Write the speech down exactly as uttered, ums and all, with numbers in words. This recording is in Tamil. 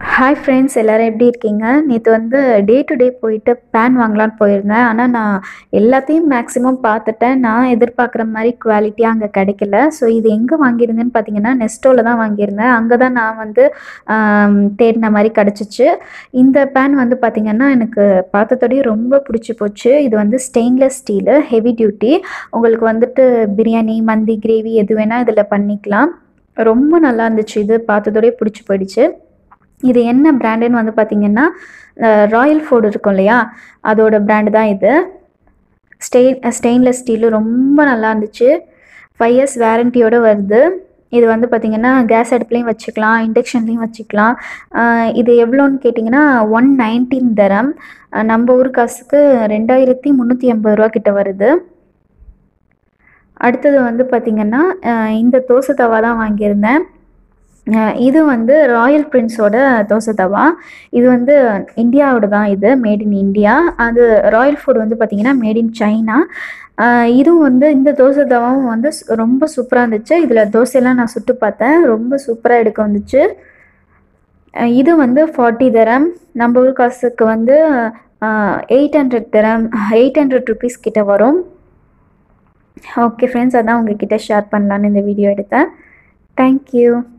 ஹாய் ஃப்ரெண்ட்ஸ், எல்லாரும் எப்படி இருக்கீங்க? நேற்று வந்து டே டு டே போயிட்டு பேன் வாங்கலான்னு போயிருந்தேன். ஆனால் நான் எல்லாத்தையும் மேக்ஸிமம் பார்த்துட்டேன். நான் எதிர்பார்க்குற மாதிரி குவாலிட்டியாக அங்கே கிடைக்கல. ஸோ இது எங்கே வாங்கியிருந்தேன்னு பார்த்தீங்கன்னா, நெஸ்டோவில் தான் வாங்கியிருந்தேன். அங்கே தான் நான் வந்து ஆம், தேடின மாதிரி கிடச்சிச்சு. இந்த பேன் வந்து பார்த்திங்கன்னா எனக்கு பார்த்ததோடய ரொம்ப பிடிச்சி போச்சு. இது வந்து ஸ்டெயின்லெஸ் ஸ்டீலு, ஹெவி டியூட்டி. உங்களுக்கு வந்துட்டு பிரியாணி, மந்தி, கிரேவி எது வேணால் இதில் பண்ணிக்கலாம். ரொம்ப நல்லா இருந்துச்சு. இது பார்த்ததோடய பிடிச்சி போயிடுச்சு. இது என்ன பிராண்டுன்னு வந்து பார்த்தீங்கன்னா, ராயல் ஃபுட் இருக்கும் இல்லையா, அதோட பிராண்டு தான் இது. ஸ்டெயின் ஸ்டெயின்லெஸ் ஸ்டீலு ரொம்ப நல்லா இருந்துச்சு. ஃபைவ் இயர்ஸ் வேரண்டியோடு வருது. இது வந்து பார்த்திங்கன்னா கேஸ் அடுப்புலையும் வச்சுக்கலாம், இண்டக்ஷன்லேயும் வச்சுக்கலாம். இது எவ்வளோன்னு கேட்டிங்கன்னா ஒன் நைன்டீன் தரம். நம்ம ஊர் காசுக்கு ரெண்டாயிரத்தி முந்நூற்றி எண்பது ரூபா கிட்ட வருது. அடுத்தது வந்து பார்த்திங்கன்னா இந்த தோசை தவா தான் வாங்கியிருந்தேன். இது வந்து ராயல் பிரின்ஸோட தோசை தவா. இது வந்து இந்தியாவோட தான், இது மேட் இன் இந்தியா. அது ராயல் ஃபுட் வந்து பார்த்திங்கன்னா மேட் இன் சைனா. இதுவும் வந்து இந்த தோசை தவாவும் வந்து ரொம்ப சூப்பராக இருந்துச்சு. இதில் தோசையெல்லாம் நான் சுட்டு பார்த்தேன், ரொம்ப சூப்பராக எடுக்க வந்துச்சு. இது வந்து ஃபார்ட்டி தரம். நம்ம ஊர் காசுக்கு வந்து எயிட் ஹண்ட்ரட் தரம் எயிட் ஹண்ட்ரட் ருபீஸ் கிட்ட வரும். ஓகே ஃப்ரெண்ட்ஸ், அதான் உங்ககிட்ட ஷேர் பண்ணலான்னு இந்த வீடியோ எடுத்தேன். தேங்க்யூ.